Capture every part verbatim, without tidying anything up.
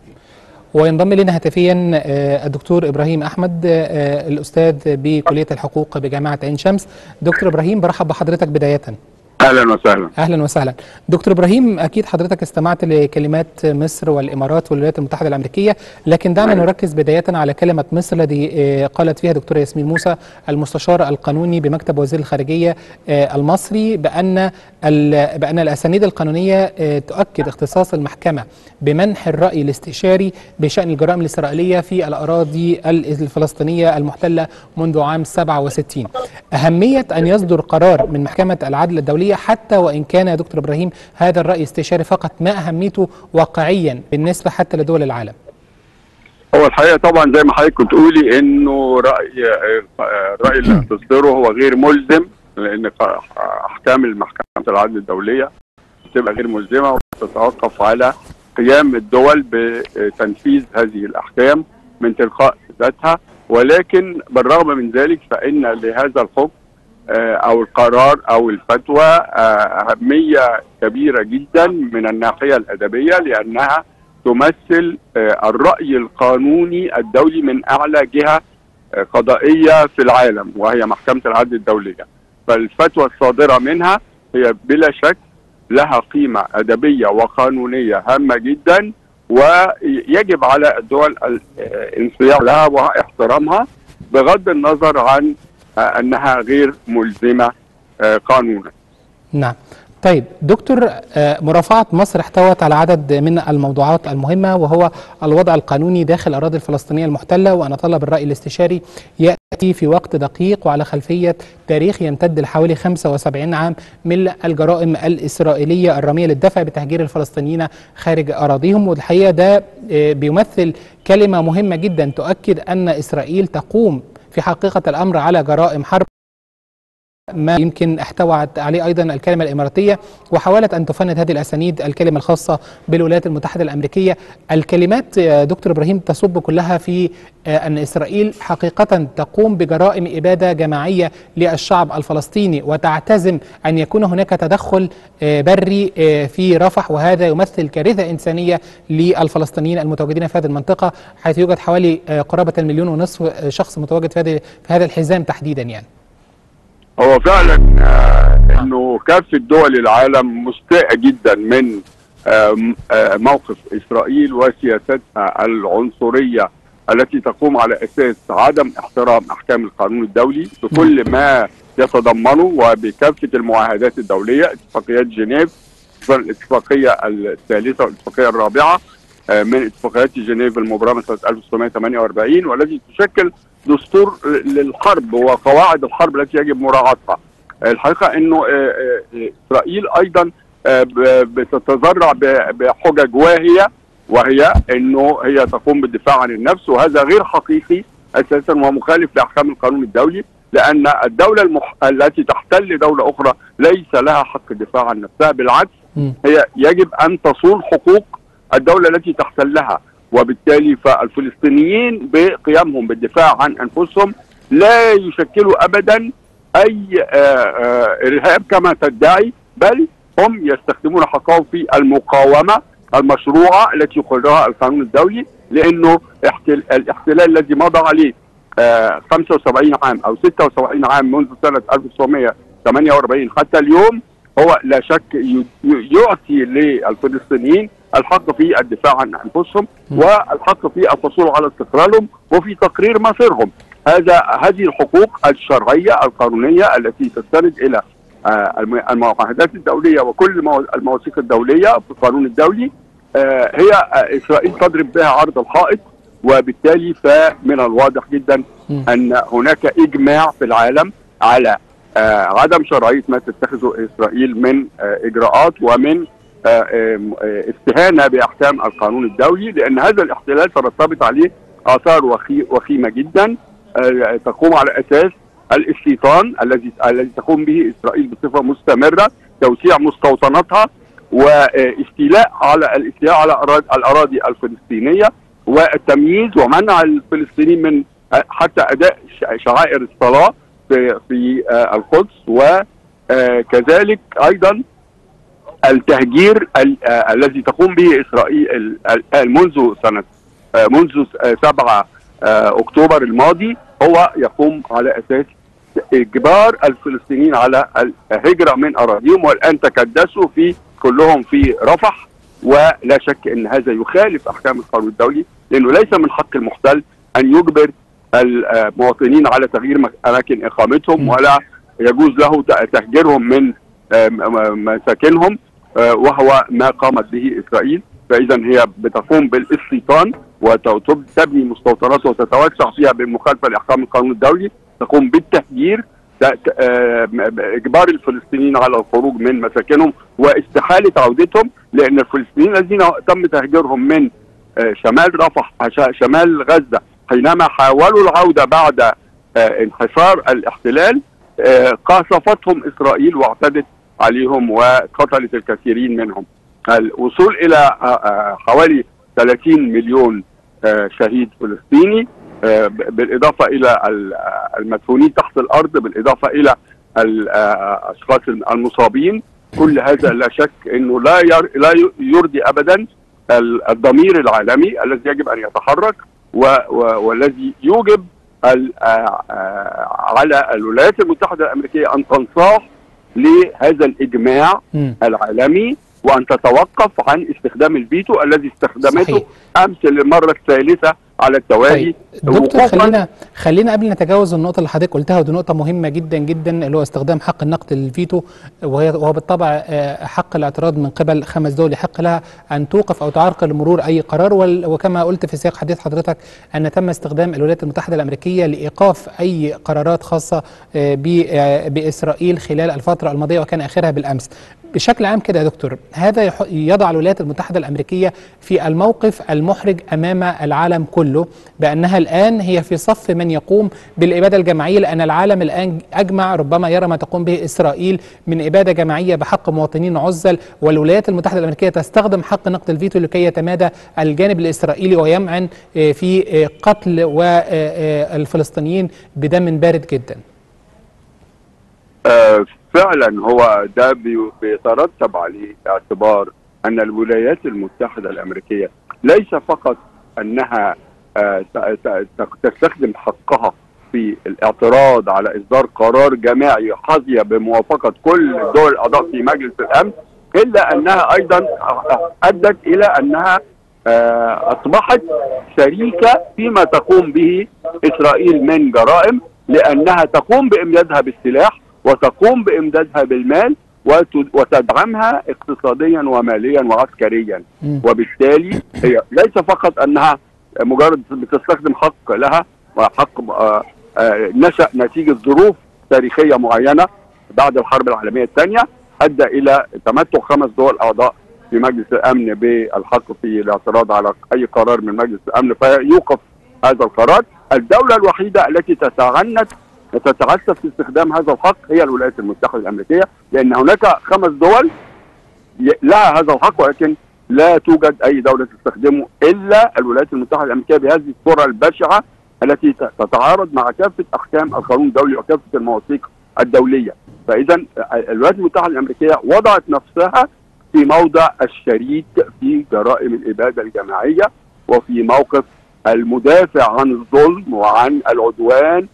وينضم لنا هاتفيا الدكتور إبراهيم أحمد الأستاذ بكلية الحقوق بجامعة عين شمس. دكتور إبراهيم، برحب بحضرتك بداية. اهلا وسهلا. اهلا وسهلا دكتور ابراهيم، اكيد حضرتك استمعت لكلمات مصر والامارات والولايات المتحده الامريكيه، لكن دعنا نركز بدايه على كلمه مصر التي قالت فيها دكتوره ياسمين موسى المستشار القانوني بمكتب وزير الخارجيه المصري بان بان الاسانيد القانونيه تؤكد اختصاص المحكمه بمنح الراي الاستشاري بشان الجرائم الاسرائيليه في الاراضي الفلسطينيه المحتله منذ عام سبعة وستين. اهميه ان يصدر قرار من محكمه العدل الدوليه حتى وإن كان يا دكتور إبراهيم هذا الرأي استشاري فقط، ما أهميته واقعيا بالنسبة حتى لدول العالم؟ هو الحقيقة طبعا زي ما حضرتك كنت تقولي إنه رأي الرأي اللي هتصدره هو غير ملزم، لأن أحكام المحكمة العدل الدولية بتبقى غير ملزمة وتتوقف على قيام الدول بتنفيذ هذه الأحكام من تلقاء ذاتها، ولكن بالرغم من ذلك فإن لهذا الحكم او القرار او الفتوى اهميه كبيره جدا من الناحيه الادبيه، لانها تمثل الراي القانوني الدولي من اعلى جهه قضائيه في العالم وهي محكمه العدل الدوليه. فالفتوى الصادره منها هي بلا شك لها قيمه ادبيه وقانونيه هامه جدا، ويجب على الدول الانصياع لها واحترامها بغض النظر عن أنها غير ملزمة قانونا. نعم. طيب دكتور، مرافعة مصر احتوت على عدد من الموضوعات المهمة، وهو الوضع القانوني داخل الأراضي الفلسطينية المحتلة، وأن طلب الرأي الاستشاري يأتي في وقت دقيق وعلى خلفية تاريخ يمتد لحوالي خمسة وسبعين عام من الجرائم الإسرائيلية الرامية للدفع بتهجير الفلسطينيين خارج أراضيهم. والحقيقة ده بيمثل كلمة مهمة جدا تؤكد أن إسرائيل تقوم في حقيقة الأمر على جرائم حرب، ما يمكن احتوت عليه أيضا الكلمة الإماراتية، وحاولت أن تفند هذه الأسانيد الكلمة الخاصة بالولايات المتحدة الأمريكية. الكلمات دكتور إبراهيم تصب كلها في أن إسرائيل حقيقة تقوم بجرائم إبادة جماعية للشعب الفلسطيني، وتعتزم أن يكون هناك تدخل بري في رفح، وهذا يمثل كارثة إنسانية للفلسطينيين المتواجدين في هذه المنطقة، حيث يوجد حوالي قرابة المليون ونصف شخص متواجد في هذا في هذا الحزام تحديدا. يعني هو فعلا آه انه كافة دول العالم مستاءة جدا من آه آه موقف اسرائيل وسياستها العنصرية التي تقوم على اساس عدم احترام احكام القانون الدولي بكل ما يتضمنه وبكافة المعاهدات الدولية، اتفاقيات جنيف، الاتفاقية الثالثة والاتفاقية الرابعة من اتفاقيات جنيف المبرمة سنة ألف وتسعمائة وثمانية وأربعين، والتي تشكل دستور للحرب وقواعد الحرب التي يجب مراعاتها. الحقيقة انه اسرائيل ايضا بتتذرع بحجج واهية، وهي انه هي تقوم بالدفاع عن النفس، وهذا غير حقيقي اساسا ومخالف لاحكام القانون الدولي، لان الدولة المح... التي تحتل دولة اخرى ليس لها حق الدفاع عن نفسها، بالعكس هي يجب ان تصون حقوق الدولة التي تحتلها، وبالتالي فالفلسطينيين بقيامهم بالدفاع عن انفسهم لا يشكلوا ابدا اي ارهاب كما تدعي، بل هم يستخدمون حقهم في المقاومه المشروعه التي يقررها القانون الدولي، لانه الاحتلال الذي مضى عليه خمسة وسبعين عام او ستة وسبعين عام منذ سنه ألف وتسعمائة وثمانية وأربعين حتى اليوم هو لا شك يعطي للفلسطينيين الحق في الدفاع عن انفسهم والحق في الحصول على استقلالهم وفي تقرير مصيرهم. هذا هذه الحقوق الشرعيه القانونيه التي تستند الى المعاهدات الدوليه وكل المواثيق الدوليه في القانون الدولي، هي اسرائيل تضرب بها عرض الحائط، وبالتالي فمن الواضح جدا ان هناك اجماع في العالم على عدم شرعيه ما تتخذه اسرائيل من اجراءات ومن استهانة بأحكام القانون الدولي، لأن هذا الاحتلال ترتبط عليه آثار وخيمة جدا تقوم على أساس الاستيطان الذي الذي تقوم به إسرائيل بصفة مستمرة، توسيع مستوطناتها واستيلاء على الاستيلاء على الأراضي الفلسطينية والتمييز ومنع الفلسطينيين من حتى أداء شعائر الصلاة في في القدس، وكذلك أيضا التهجير الذي تقوم به اسرائيل منذ سنه منذ سبعة اكتوبر الماضي هو يقوم على اساس اجبار الفلسطينيين على الهجره من اراضيهم، والان تكدسوا في كلهم في رفح، ولا شك ان هذا يخالف احكام القانون الدولي، لانه ليس من حق المحتل ان يجبر المواطنين على تغيير اماكن اقامتهم، ولا يجوز له تهجيرهم من مساكنهم، وهو ما قامت به اسرائيل. فاذا هي بتقوم بالاستيطان وتبني مستوطنات وتتوسع فيها بالمخالفه لاحكام القانون الدولي، تقوم بالتهجير، اجبار الفلسطينيين على الخروج من مساكنهم واستحاله عودتهم، لان الفلسطينيين الذين تم تهجيرهم من شمال رفح شمال غزه حينما حاولوا العوده بعد انحصار الاحتلال قاصفتهم اسرائيل واعتدت عليهم وقتلت الكثيرين منهم. الوصول الى حوالي ثلاثين مليون شهيد فلسطيني، بالاضافه الى المدفونين تحت الارض، بالاضافه الى الاشخاص المصابين، كل هذا لا شك انه لا لا يرضي ابدا الضمير العالمي الذي يجب ان يتحرك، والذي يوجب على الولايات المتحده الامريكيه ان تنصاع لهذا الاجماع م. العالمي، وان تتوقف عن استخدام الفيتو الذي استخدمته صحيح. امس للمره الثالثه على التوالي. طيب. دكتور خلينا خلينا قبل نتجاوز النقطه اللي حضرتك قلتها، ودي نقطه مهمه جدا جدا، اللي هو استخدام حق النقد للفيتو، وهو بالطبع حق الاعتراض من قبل خمس دول يحق لها ان توقف او تعرقل مرور اي قرار، وكما قلت في سياق حديث حضرتك ان تم استخدام الولايات المتحده الامريكيه لايقاف اي قرارات خاصه باسرائيل خلال الفتره الماضيه، وكان اخرها بالامس. بشكل عام كده يا دكتور، هذا يضع الولايات المتحده الامريكيه في الموقف المحرج امام العالم كله، بانها الان هي في صف من يقوم بالاباده الجماعيه، لان العالم الان اجمع ربما يرى ما تقوم به اسرائيل من اباده جماعيه بحق مواطنين عزل، والولايات المتحده الامريكيه تستخدم حق نقد الفيتو لكي يتمادى الجانب الاسرائيلي ويمعن في قتل والفلسطينيين بدم بارد جدا. آه فعلا هو ده بيترتب عليه اعتبار ان الولايات المتحده الامريكيه ليس فقط انها آه تستخدم حقها في الاعتراض على اصدار قرار جماعي حظي بموافقه كل الدول الاعضاء في مجلس الامن، الا انها ايضا ادت الى انها آه اصبحت شريكه فيما تقوم به اسرائيل من جرائم، لانها تقوم بامدادها بالسلاح وتقوم بامدادها بالمال وتدعمها اقتصاديا وماليا وعسكريا. م. وبالتالي هي ليس فقط انها مجرد بتستخدم حق لها وحق آآ آآ نشأ نتيجه ظروف تاريخيه معينه بعد الحرب العالميه الثانيه ادى الى تمتع خمس دول اعضاء في مجلس الامن بالحق في الاعتراض على اي قرار من مجلس الامن فيوقف هذا القرار. الدوله الوحيده التي تتعنت وتتعسف في استخدام هذا الحق هي الولايات المتحده الامريكيه، لان هناك خمس دول لها هذا الحق، ولكن لا توجد اي دوله تستخدمه الا الولايات المتحده الامريكيه بهذه الصوره البشعه التي تتعارض مع كافه احكام القانون الدولي وكافه المواثيق الدوليه. فاذا الولايات المتحده الامريكيه وضعت نفسها في موضع الشريك في جرائم الاباده الجماعيه، وفي موقف المدافع عن الظلم وعن العدوان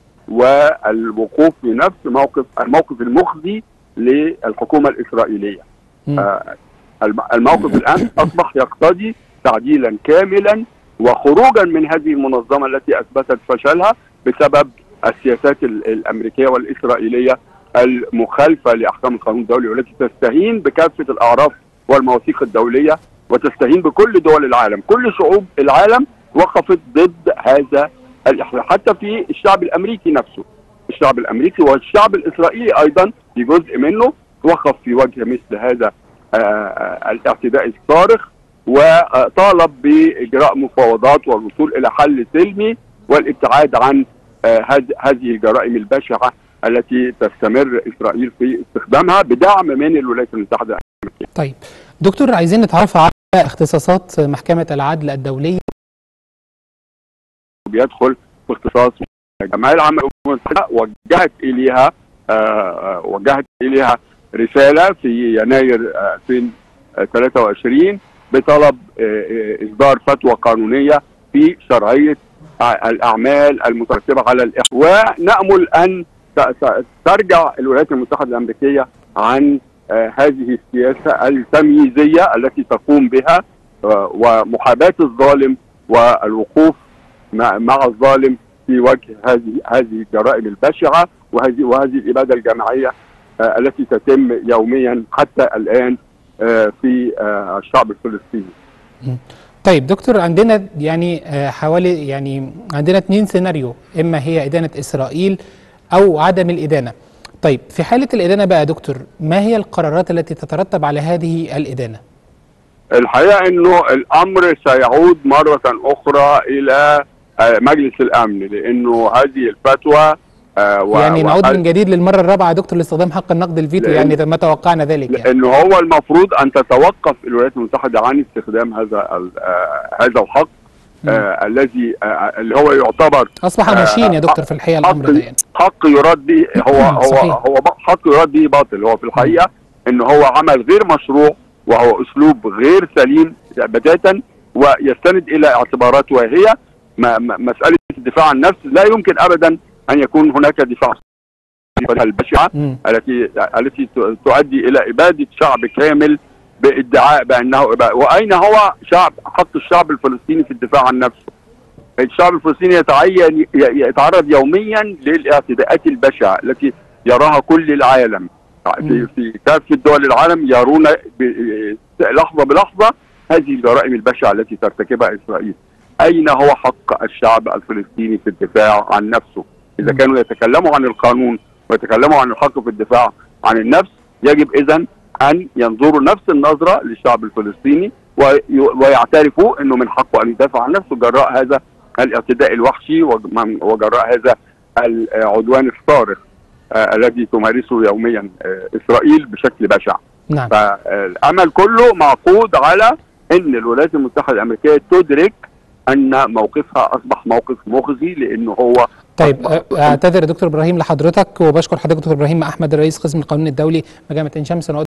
والوقوف في نفس موقف الموقف المخزي للحكومه الاسرائيليه. آه الموقف الان اصبح يقتضي تعديلا كاملا وخروجا من هذه المنظمه التي اثبتت فشلها بسبب السياسات الامريكيه والاسرائيليه المخالفه لاحكام القانون الدولي، والتي تستهين بكافه الاعراف والمواثيق الدوليه وتستهين بكل دول العالم. كل شعوب العالم وقفت ضد هذا الاحتلال، حتى في الشعب الامريكي نفسه. الشعب الامريكي والشعب الاسرائيلي ايضا في جزء منه وقف في وجه مثل هذا آه الاعتداء الصارخ، وطالب باجراء مفاوضات والوصول الى حل سلمي والابتعاد عن آه هذه الجرائم البشعه التي تستمر اسرائيل في استخدامها بدعم من الولايات المتحده الامريكيه. طيب دكتور، عايزين نتعرف على اختصاصات محكمه العدل الدوليه. بيدخل في اختصاص الجمعيه العامه للامم المتحده، وجهت اليها آه وجهت اليها رساله في يناير ألفين وثلاثة وعشرين بطلب اصدار فتوى قانونيه في شرعيه الاعمال المترتبه على الاحواء، ونامل ان ترجع الولايات المتحده الامريكيه عن هذه السياسه التمييزيه التي تقوم بها ومحاباه الظالم والوقوف مع الظالم في وجه هذه هذه الجرائم البشعه وهذه وهذه الاباده الجماعيه التي تتم يوميا حتى الان في الشعب الفلسطيني. طيب دكتور، عندنا يعني حوالي يعني عندنا اثنين سيناريو، اما هي ادانه اسرائيل او عدم الادانه. طيب في حاله الادانه بقى دكتور، ما هي القرارات التي تترتب على هذه الادانه؟ الحقيقه انه الامر سيعود مره اخرى الى مجلس الامن، لانه هذه الفتوى آه يعني نعود من جديد للمره الرابعه يا دكتور لاستخدام حق النقد الفيتو، يعني ما توقعنا ذلك يعني. لانه هو المفروض ان تتوقف الولايات المتحده عن استخدام هذا آه هذا الحق آه الذي آه اللي هو يعتبر اصبح ماشين يا دكتور في الحقيقه الامر ده يعني. حق يراد به هو هو هو حق يراد به باطل. هو في الحقيقه ان هو عمل غير مشروع وهو اسلوب غير سليم بتاتا، ويستند الى اعتبارات وهي مساله الدفاع عن النفس. لا يمكن ابدا ان يكون هناك دفاع البشعه التي التي تؤدي الى اباده شعب كامل بادعاء بانه إبادة. واين هو شعب حق الشعب الفلسطيني في الدفاع عن نفسه؟ الشعب الفلسطيني يتعين يتعرض يوميا للاعتداءات البشعه التي يراها كل العالم في في كافه دول العالم، يرون لحظه بلحظه هذه الجرائم البشعه التي ترتكبها اسرائيل. اين هو حق الشعب الفلسطيني في الدفاع عن نفسه؟ إذا كانوا يتكلموا عن القانون ويتكلموا عن الحق في الدفاع عن النفس، يجب إذن أن ينظروا نفس النظرة للشعب الفلسطيني ويعترفوا أنه من حقه أن يدافع عن نفسه جراء هذا الاعتداء الوحشي وجراء هذا العدوان الصارخ آه الذي تمارسه يوميا آه إسرائيل بشكل بشع. نعم. فالأمل كله معقود على أن الولايات المتحدة الأمريكية تدرك أن موقفها أصبح موقف مخزي، لأنه هو طيب اعتذر دكتور ابراهيم لحضرتك، وبشكر حضرتك دكتور ابراهيم احمد رئيس قسم القانون الدولي بجامعه عين شمس.